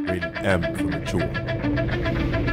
Rated M for mature.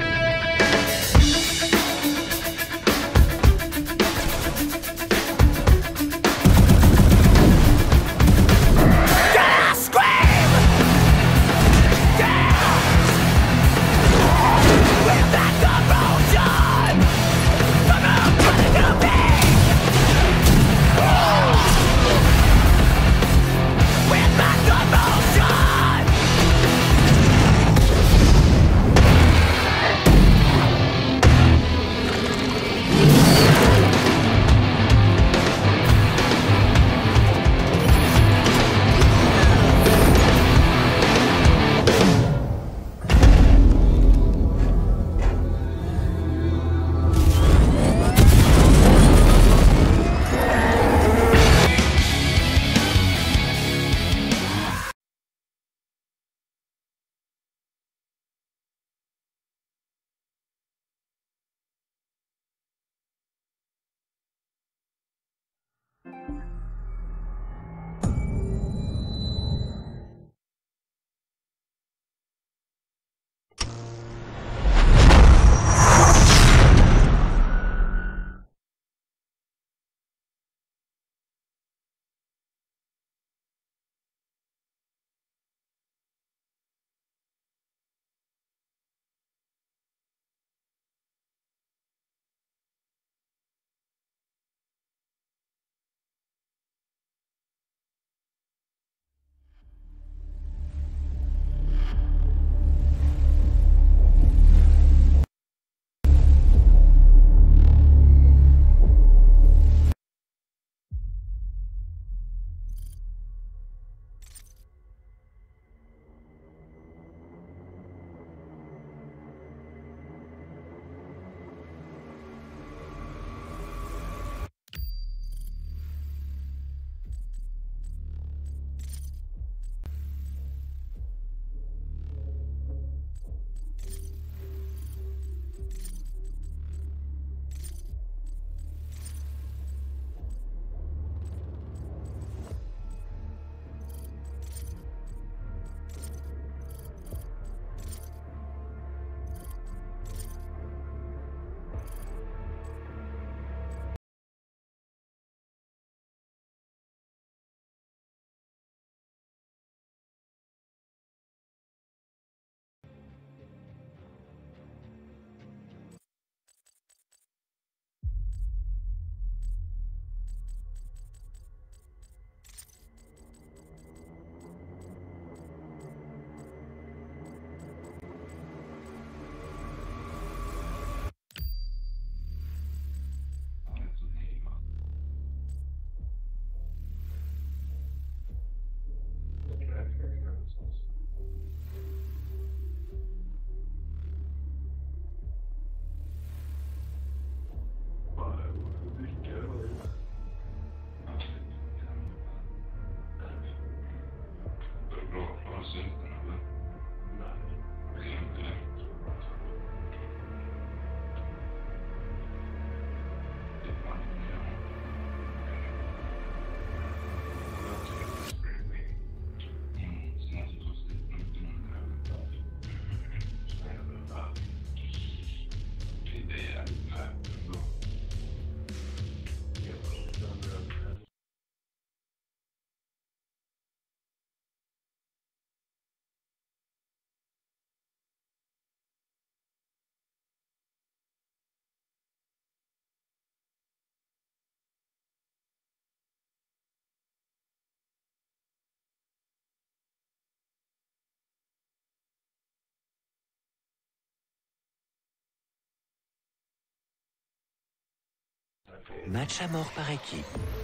Match à mort par équipe.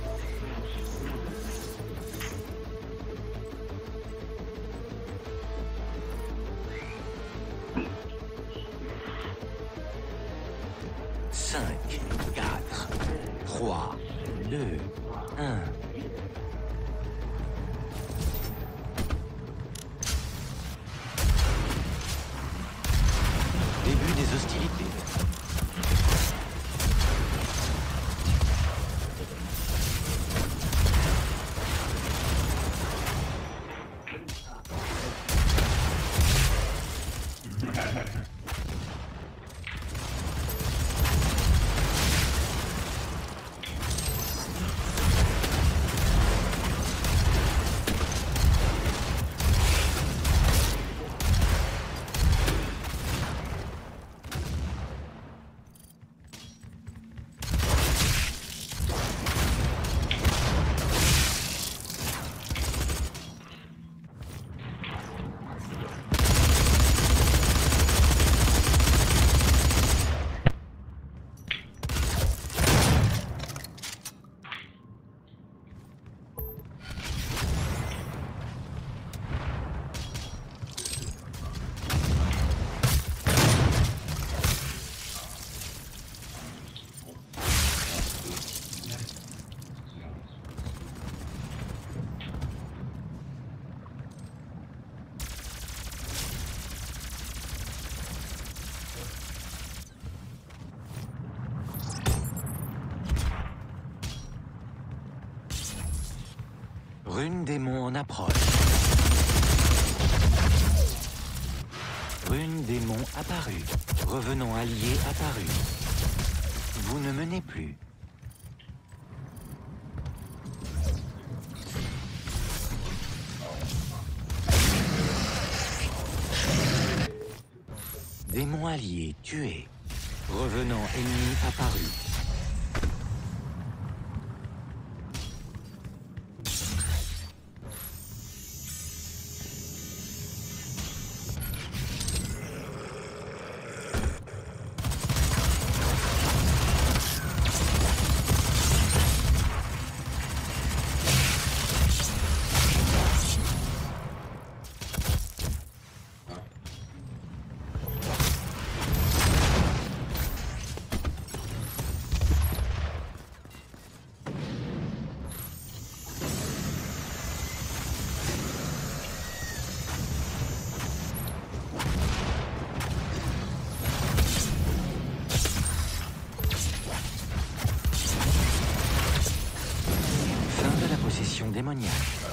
Cinq, 4, 3, 2, 1. Début des hostilités. Rune démon en approche. Rune démon apparu. Revenant allié apparu. Vous ne menez plus. Démon allié tué. Revenant ennemi apparu. Possession démoniaque.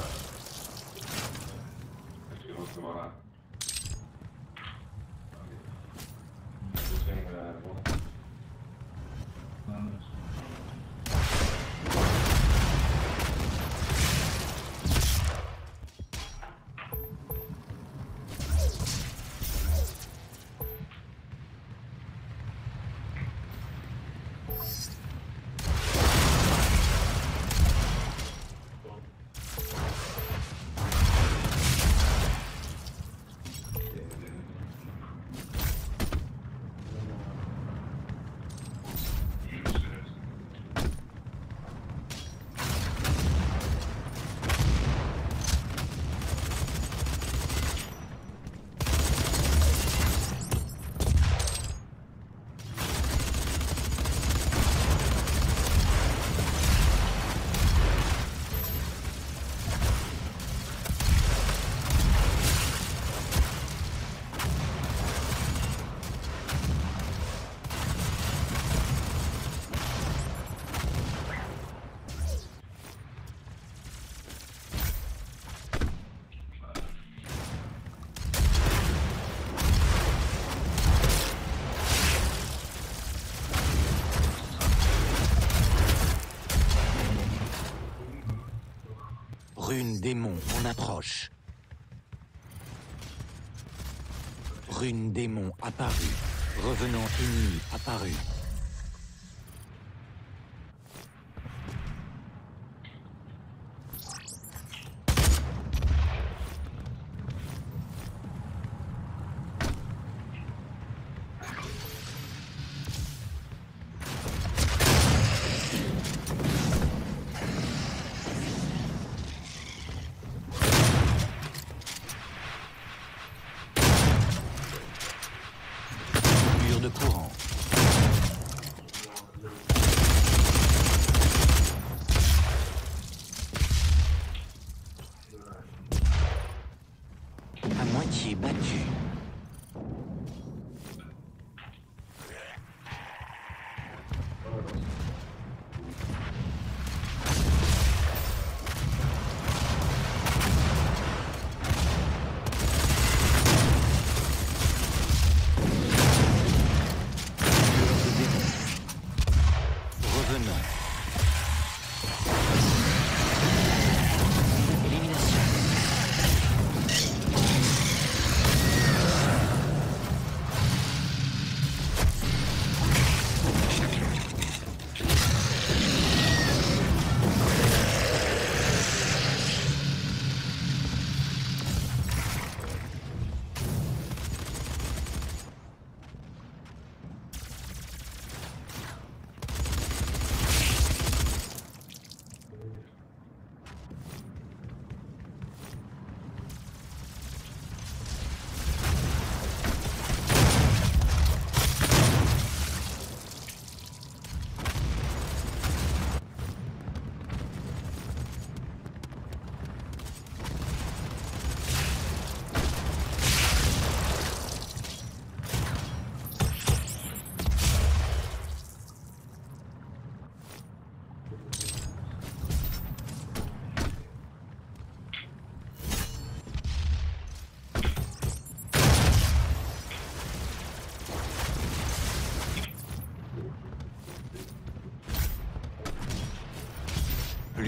Rune démon en approche. Rune démon apparu. Revenant ennemi apparu. De courant. À moitié battu.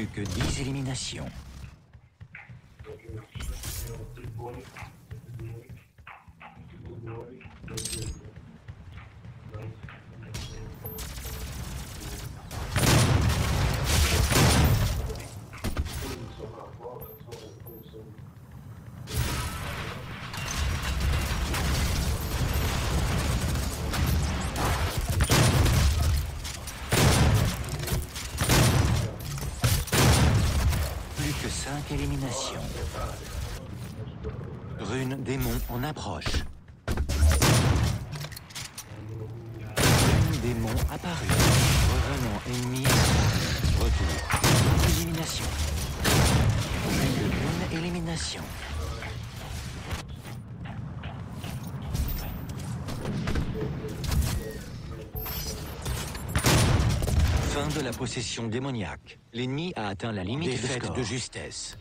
Plus que 10 éliminations. Plus que 5 éliminations. Rune démon en approche. Rune démon apparu. Revenant ennemi. Retour. Élimination. Plus que 1 élimination. Fin de la possession démoniaque. L'ennemi a atteint la limite Défaite de justesse.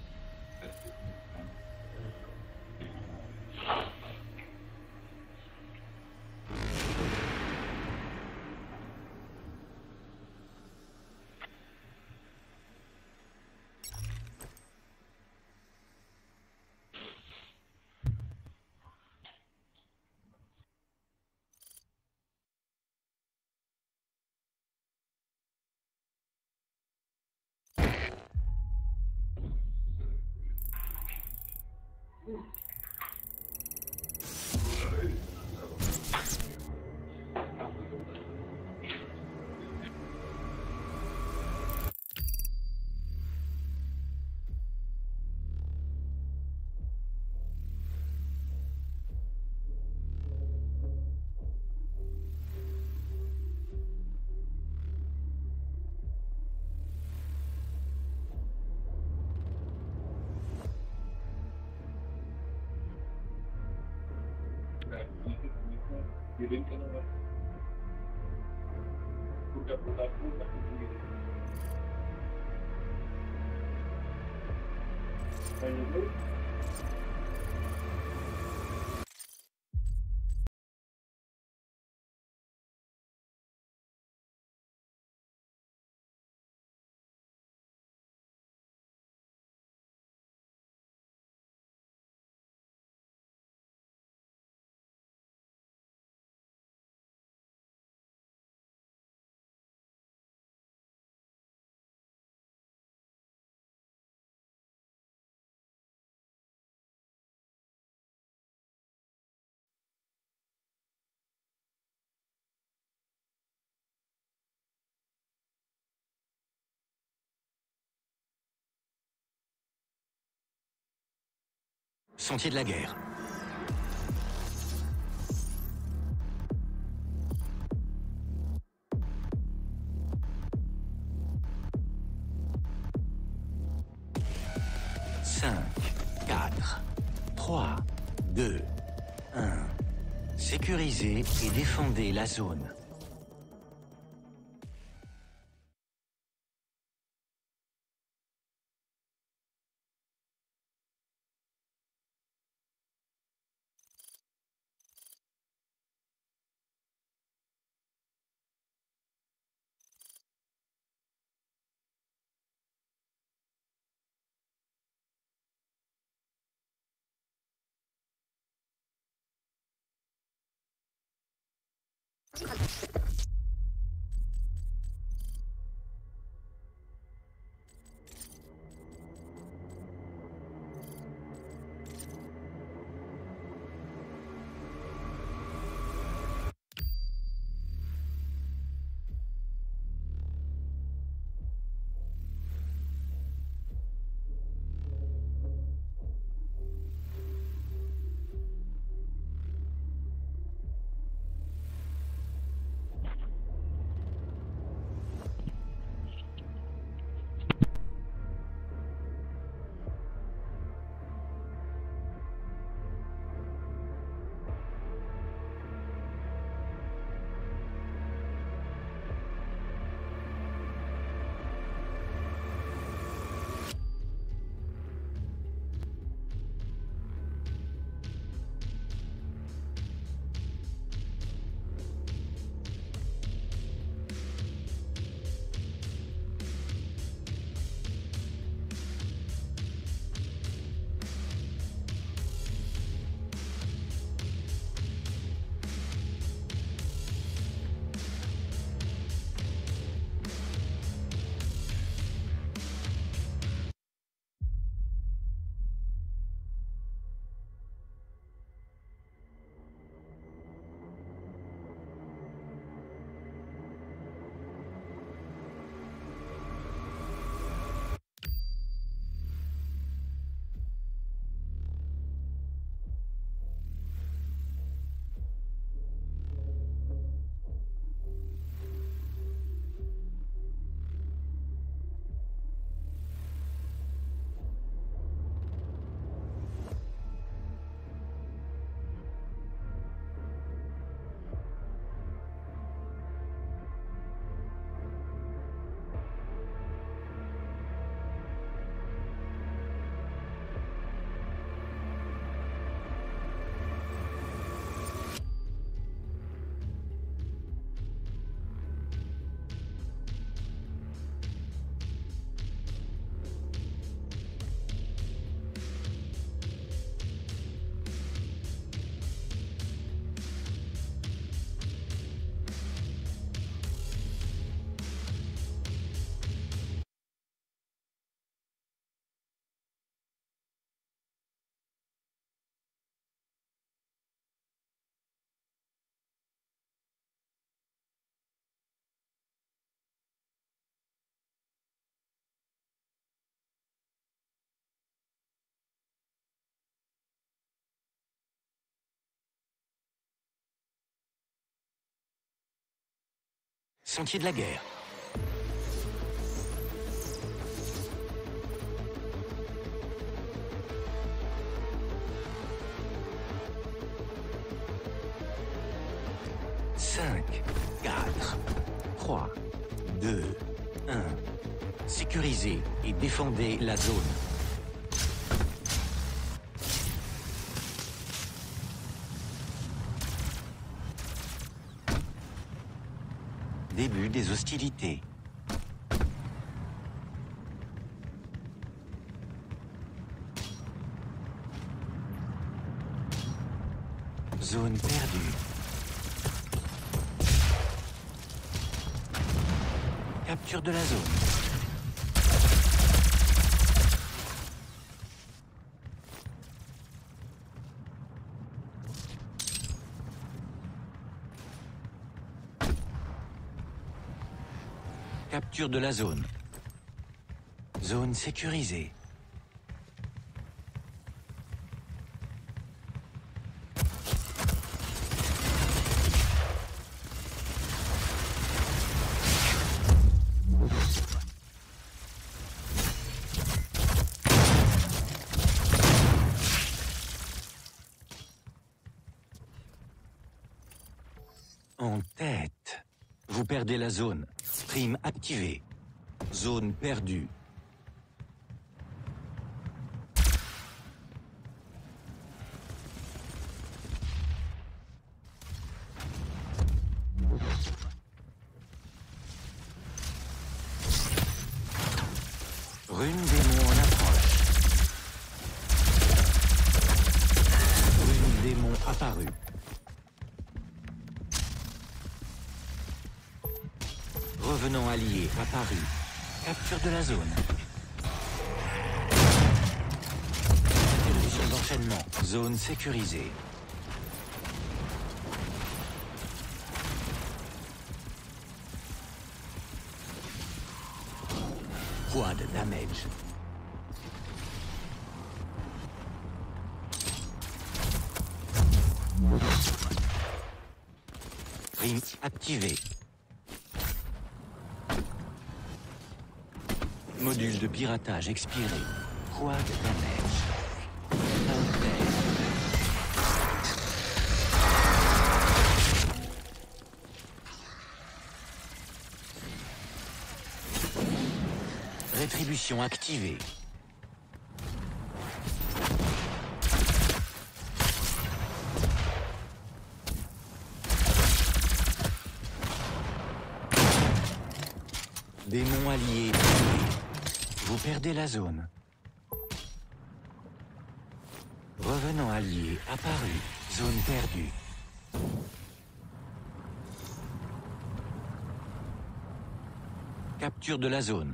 Sentier de la guerre. Cinq, 4, 3, 2, 1. Sécurisez et défendez la zone. Sentier de la guerre. Cinq, 4, 3, 2, 1. Sécurisez et défendez la zone. Début des hostilités. Zone perdue. Capture de la zone. Capture de la zone. Zone sécurisée. En tête. Vous perdez la zone. Prime activée. Zone perdue. Rune démon en approche. Rune démon apparue. Revenant allié apparu. Capture de la zone. Interruption d'enchaînement. Zone sécurisée. Point de damage. Prime activé. Module de piratage expiré. Quoi de damage. Rétribution activée. Démon allié. Vous perdez la zone. Revenant allié apparu. Zone perdue. Capture de la zone.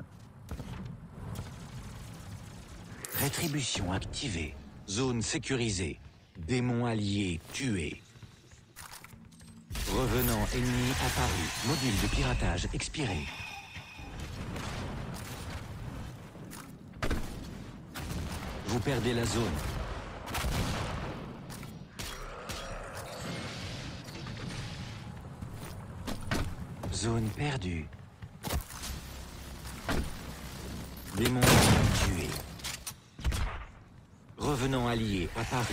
Rétribution activée. Zone sécurisée. Démon allié tué. Revenant ennemi apparu. Module de piratage expiré. Vous perdez la zone. Zone perdue. Démon tué. Revenant allié apparu.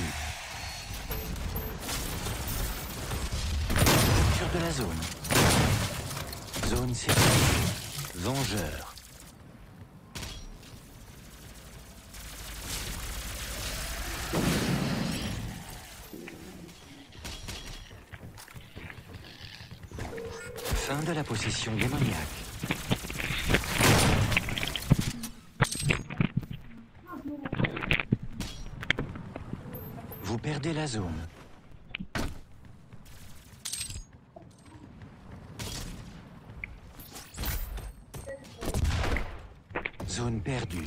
Capture de la zone. Zone sécurisée. Vengeur. Fin de la possession démoniaque. Vous perdez la zone. Zone perdue.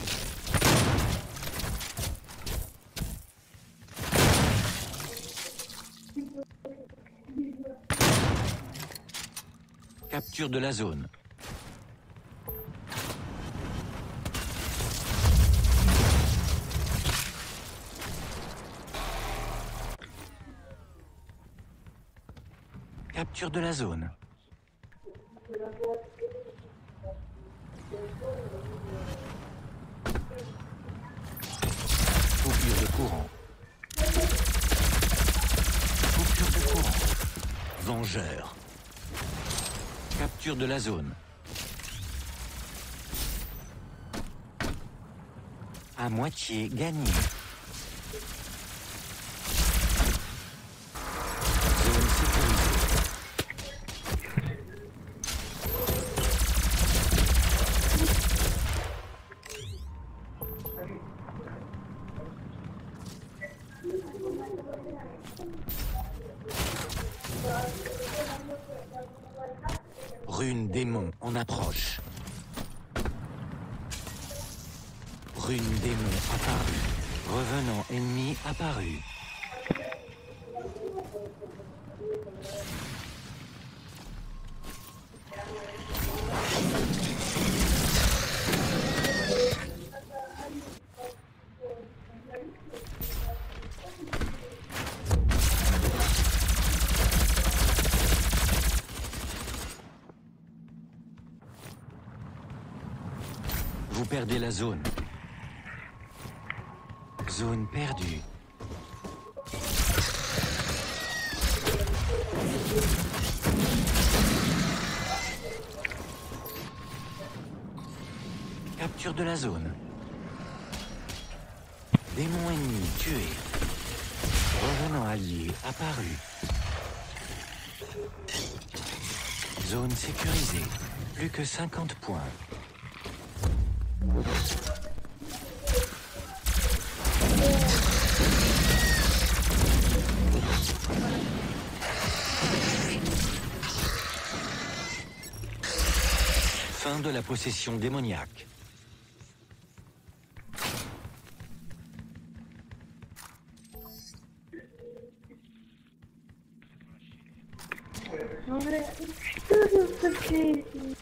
Capture de la zone. Capture de la zone. Vengeur. Capture de la zone. À moitié gagné. Zone sécurisée. Rune démon en approche. Rune démon apparue. Revenant ennemi apparu. Vous perdez la zone. Zone perdue. Capture de la zone. Démon ennemi tué. Revenant allié apparu. Zone sécurisée. Plus que 50 points. Fin de la possession démoniaque. Dobra, что за такие?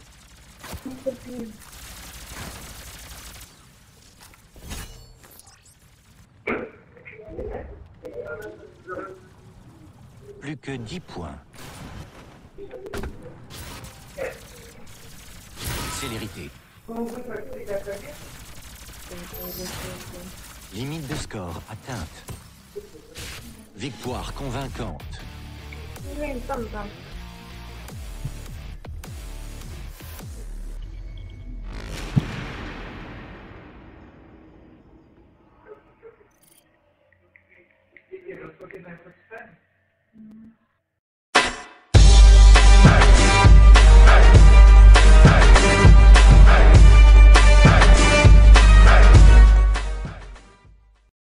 Plus que 10 points. Célérité. Limite de score atteinte. Victoire convaincante. Блин, там. You're looking at the